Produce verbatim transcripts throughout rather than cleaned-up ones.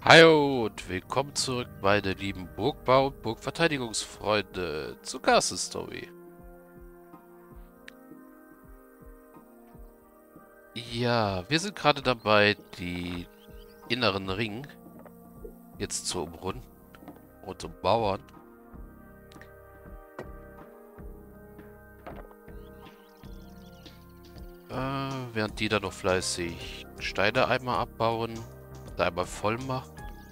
Hallo und willkommen zurück, meine lieben Burgbau- und Burgverteidigungsfreunde zu Castle Story. Ja, wir sind gerade dabei, die inneren Ring jetzt zu umrunden und ummauern. Äh, während die da noch fleißig Steine einmal abbauen, da einmal voll machen.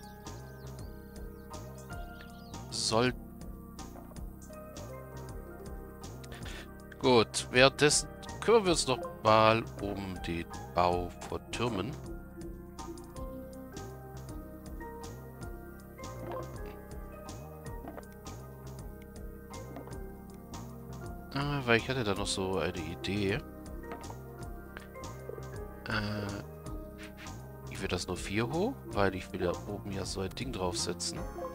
Soll. Gut, währenddessen kümmern wir uns noch mal um den Bau von Türmen. Äh, weil ich hatte da noch so eine Idee. Äh, ich will das nur vier hoch, weil ich will da oben ja so ein Ding draufsetzen.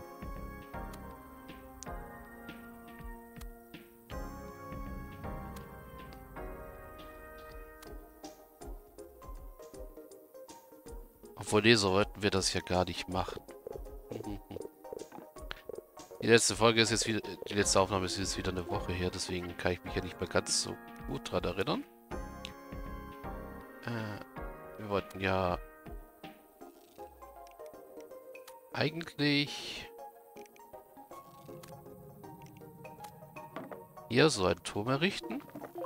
Obwohl, nee, so wollten wir das ja gar nicht machen. Die letzte Folge ist jetzt wieder, die letzte Aufnahme ist jetzt wieder eine Woche her, deswegen kann ich mich ja nicht mehr ganz so gut dran erinnern. Äh, wir wollten ja eigentlich hier so einen Turm errichten.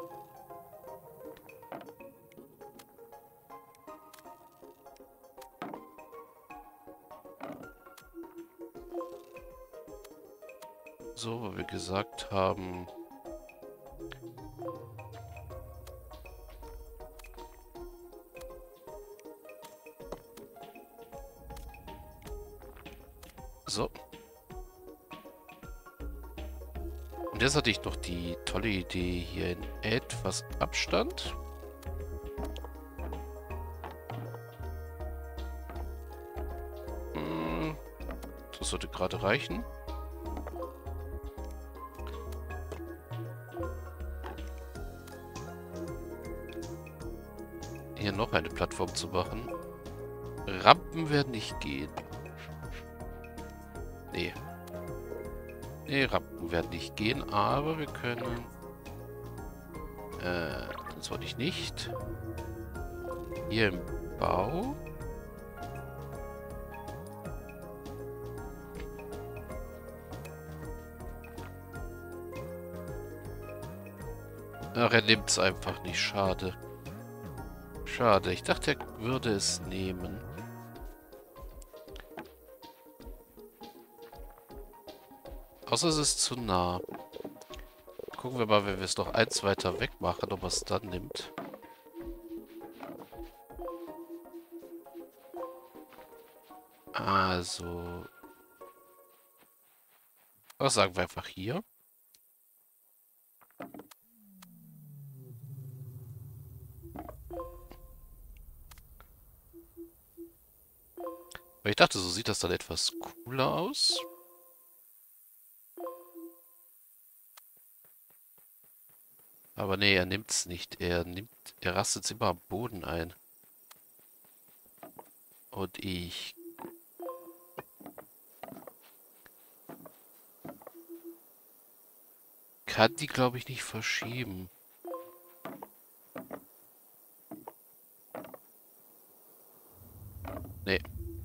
So, wo wir gesagt haben, so. Und jetzt hatte ich noch die tolle Idee hier in etwas Abstand. Hm, das sollte gerade reichen. Hier noch eine Plattform zu machen. Rampen werden nicht gehen. Nee. Nee, Rampen werden nicht gehen, aber wir können... Äh, das wollte ich nicht. Hier im Bau. Ach, er nimmt es einfach nicht. Schade. Schade. Ich dachte, er würde es nehmen. Außer es ist zu nah. Gucken wir mal, wenn wir es noch eins weiter weg machen, ob er es dann nimmt. Also... Was sagen wir einfach hier? Weil ich dachte, so sieht das dann etwas cooler aus. Aber nee, er nimmt es nicht. Er nimmt, er rastet es immer am Boden ein. Und ich kann die, glaube ich, nicht verschieben. Nee.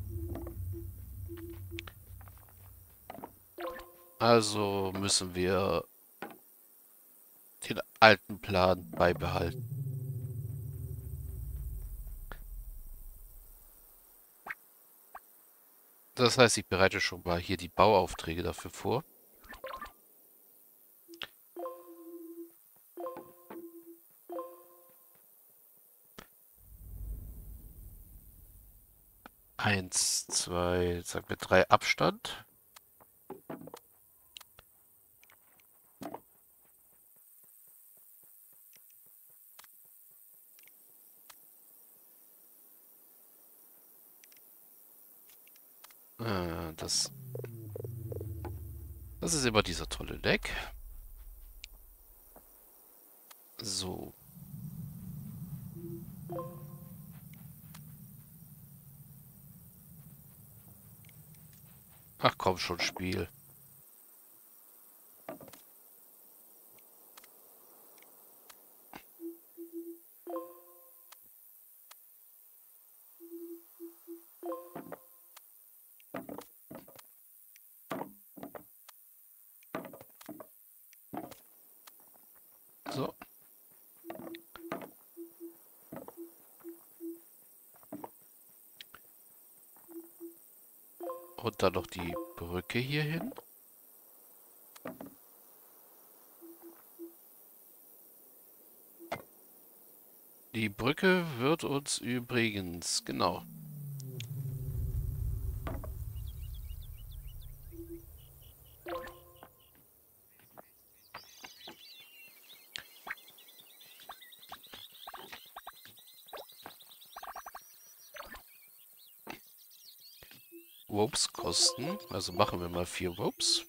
Also müssen wir den alten Plan beibehalten. Das heißt, ich bereite schon mal hier die Bauaufträge dafür vor. Eins, zwei, sagen wir drei Abstand. Äh, das, das ist immer dieser tolle Leck. So. Ach komm schon, Spiel. So. Und dann noch die Brücke hier hin. Die Brücke wird uns übrigens, genau. Ropes kosten. Also machen wir mal vier Ropes.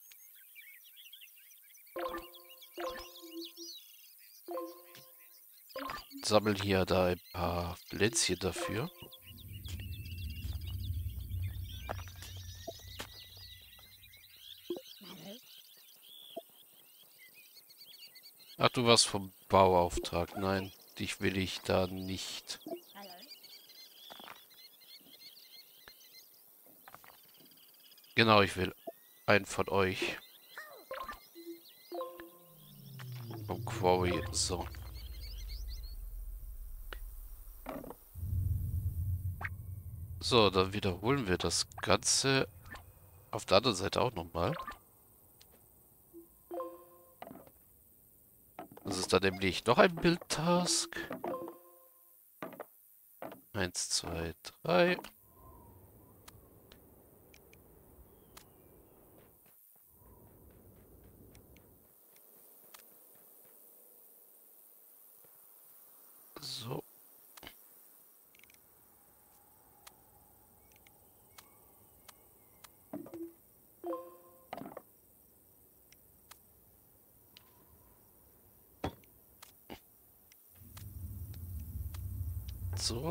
Sammeln hier da ein paar Plätzchen dafür. Ach, du warst vom Bauauftrag. Nein, dich will ich da nicht. Genau, ich will einen von euch. Vom Quarry. So. So, dann wiederholen wir das Ganze auf der anderen Seite auch nochmal. Das ist dann nämlich noch ein Bildtask. Eins, zwei, drei. So. So.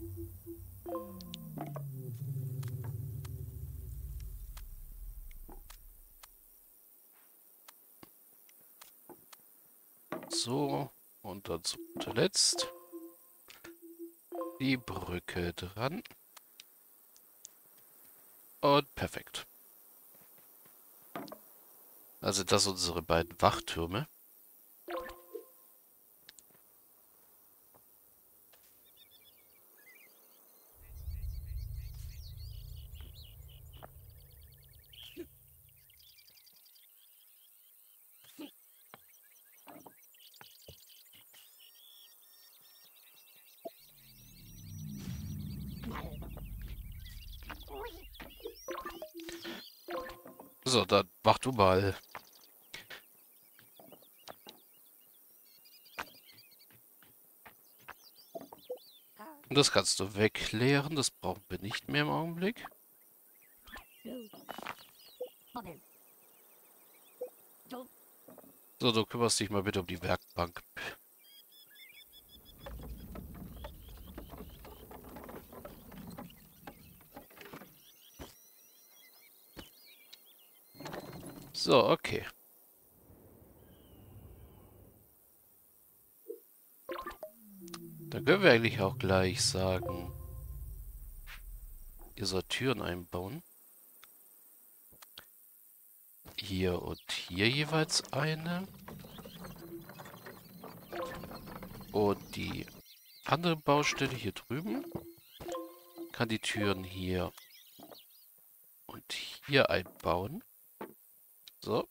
So. Und dann zu guter Letzt die Brücke dran. Und perfekt. Also das sind unsere beiden Wachtürme. So, dann mach du mal. Und das kannst du wegleeren. Das brauchen wir nicht mehr im Augenblick. So, du kümmerst dich mal bitte um die Werkbank. So, okay. Dann können wir eigentlich auch gleich sagen, ihr sollt Türen einbauen. Hier und hier jeweils eine. Und die andere Baustelle hier drüben kann die Türen hier und hier einbauen. So.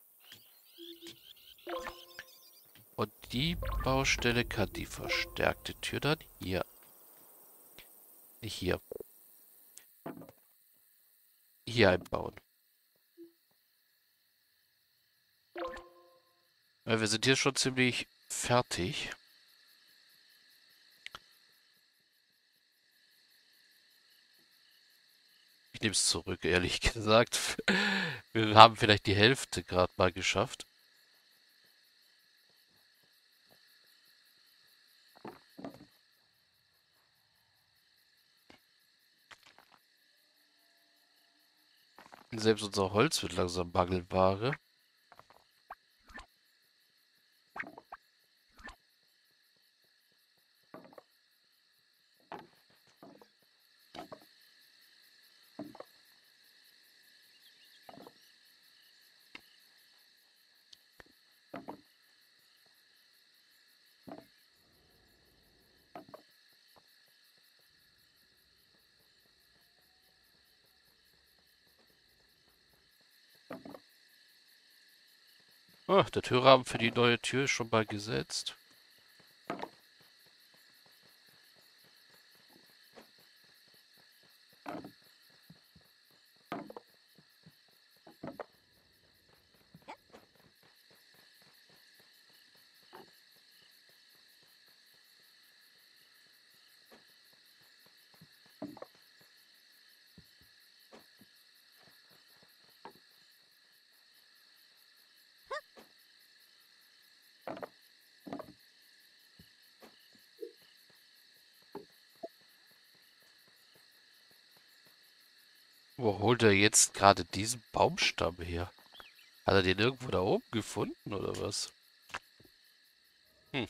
Und die Baustelle kann die verstärkte Tür dann hier. Nicht hier. Hier einbauen. Weil wir sind hier schon ziemlich fertig. Ich nehme es zurück, ehrlich gesagt. Wir haben vielleicht die Hälfte gerade mal geschafft. Selbst unser Holz wird langsam Mangelware. Ah, der Türrahmen für die neue Tür ist schon mal gesetzt. Wo holt er jetzt gerade diesen Baumstamm her? Hat er den irgendwo da oben gefunden oder was? Hm.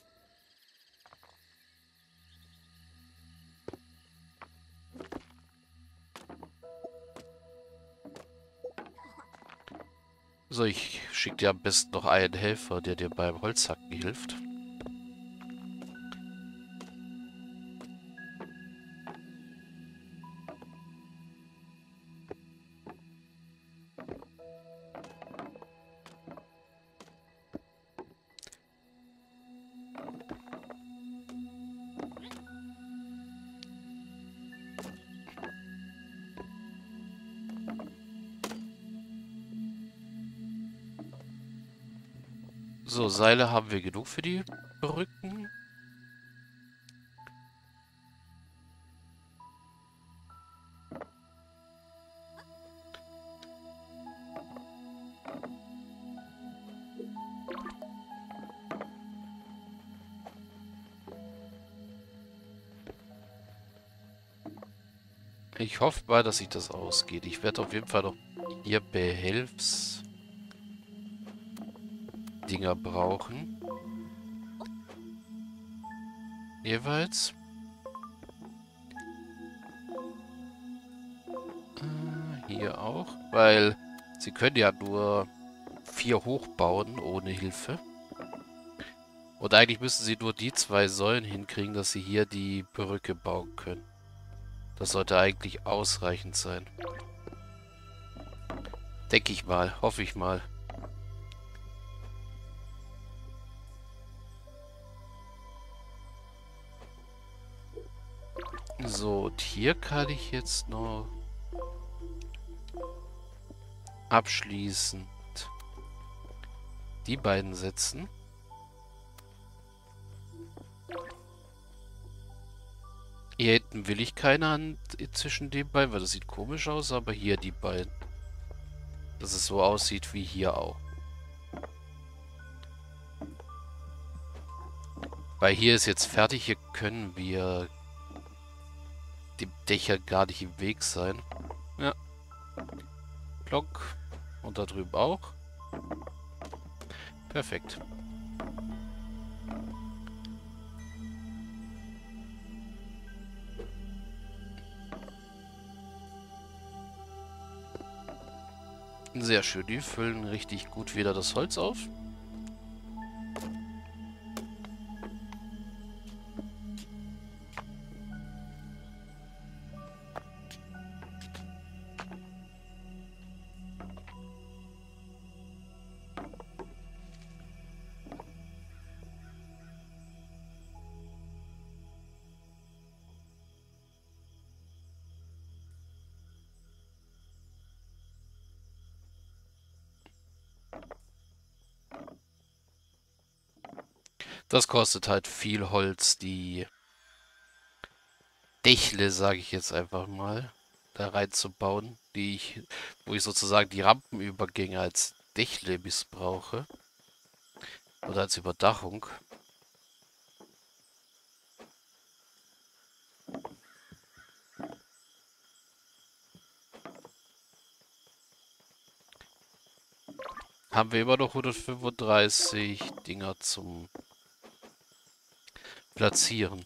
So, ich schicke dir am besten noch einen Helfer, der dir beim Holzhacken hilft. So, Seile haben wir genug für die Brücken. Ich hoffe mal, dass sich das ausgeht. Ich werde auf jeden Fall noch hier Behelfsdinger brauchen. Jeweils. Äh, hier auch. Weil sie können ja nur vier hochbauen ohne Hilfe. Und eigentlich müssen sie nur die zwei Säulen hinkriegen, dass sie hier die Brücke bauen können. Das sollte eigentlich ausreichend sein. Denke ich mal. Hoffe ich mal. So, und hier kann ich jetzt noch abschließend die beiden setzen. Hier hinten will ich keine an zwischen den beiden, weil das sieht komisch aus, aber hier die beiden. Dass es so aussieht wie hier auch. Weil hier ist jetzt fertig, hier können wir dem Dächer gar nicht im Weg sein. Ja. Block. Und da drüben auch. Perfekt. Sehr schön, die füllen richtig gut wieder das Holz auf. Das kostet halt viel Holz, die Dächle, sage ich jetzt einfach mal, da reinzubauen, die ich, wo ich sozusagen die Rampenübergänge als Dächle missbrauche. Oder als Überdachung. haben wir immer noch hundertfünfunddreißig Dinger zum Platzieren.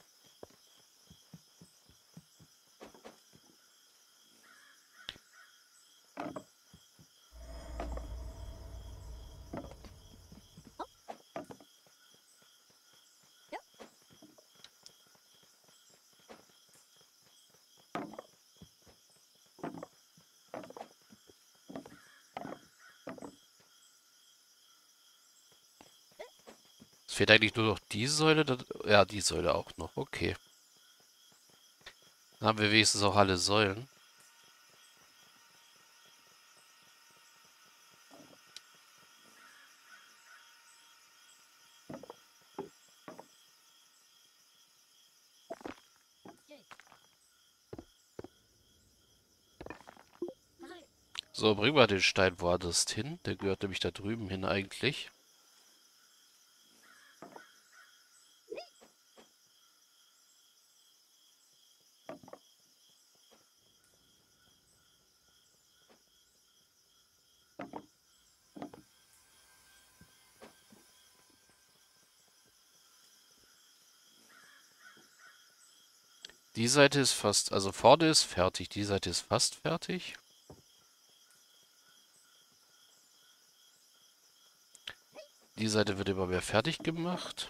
Es fehlt eigentlich nur noch die Säule. dann- Ja, die Säule auch noch. Okay. Dann haben wir wenigstens auch alle Säulen. So, bringen wir den Stein woanders hin. Der gehört nämlich da drüben hin eigentlich. Die Seite ist fast, also vorne ist fertig. Die Seite ist fast fertig. Die Seite wird immer mehr fertig gemacht.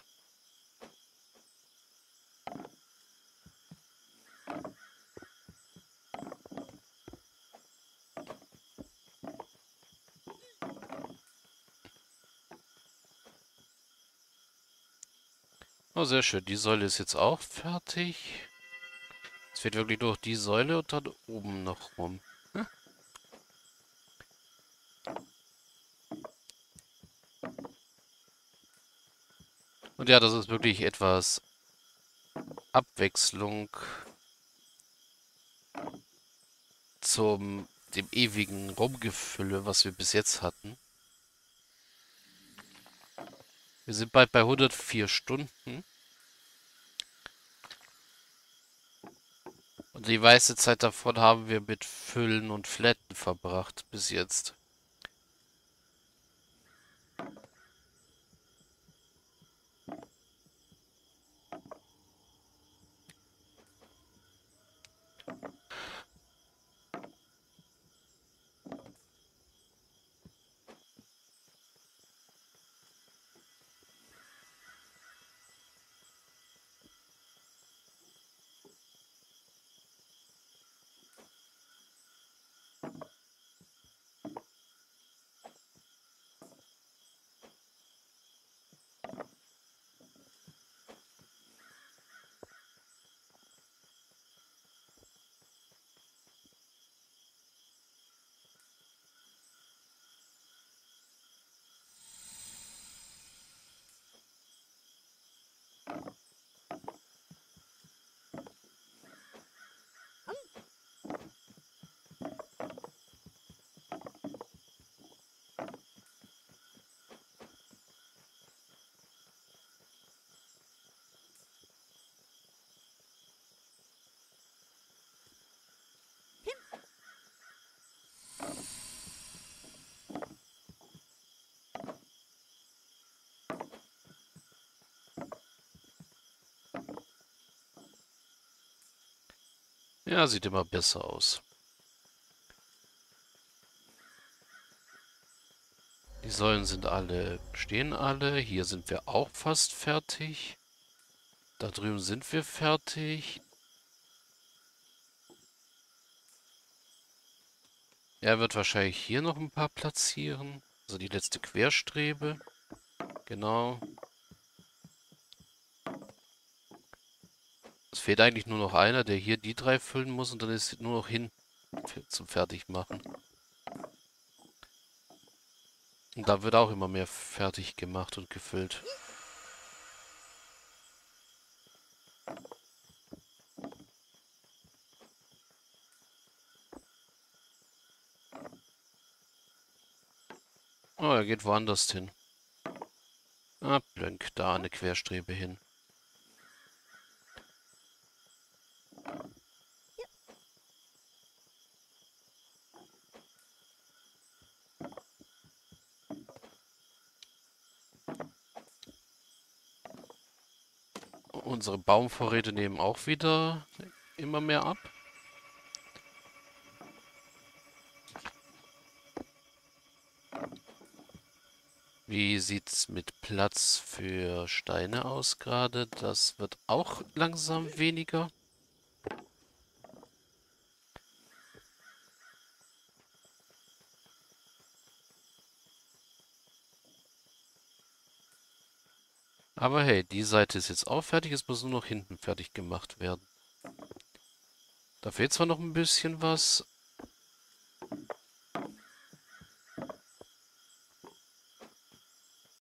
Oh, sehr schön. Die Säule ist jetzt auch fertig. Es fehlt wirklich nur noch die Säule und dann oben noch rum. Hm? Und ja, das ist wirklich etwas Abwechslung zum dem ewigen Rumgefülle, was wir bis jetzt hatten. Wir sind bald bei hundertvier Stunden. Und die meiste Zeit davon haben wir mit Füllen und Flatten verbracht bis jetzt. Ja, sieht immer besser aus. Die Säulen sind alle, stehen alle. Hier sind wir auch fast fertig. Da drüben sind wir fertig. Er wird wahrscheinlich hier noch ein paar platzieren. Also die letzte Querstrebe. Genau. Es fehlt eigentlich nur noch einer, der hier die drei füllen muss und dann ist nur noch hin zum Fertigmachen. Und da wird auch immer mehr fertig gemacht und gefüllt. Oh, er geht woanders hin. Ah, blönk, da eine Querstrebe hin. Unsere Baumvorräte nehmen auch wieder immer mehr ab. Wie sieht's mit Platz für Steine aus gerade? Das wird auch langsam weniger. Aber hey, die Seite ist jetzt auch fertig, es muss nur noch hinten fertig gemacht werden. Da fehlt zwar noch ein bisschen was,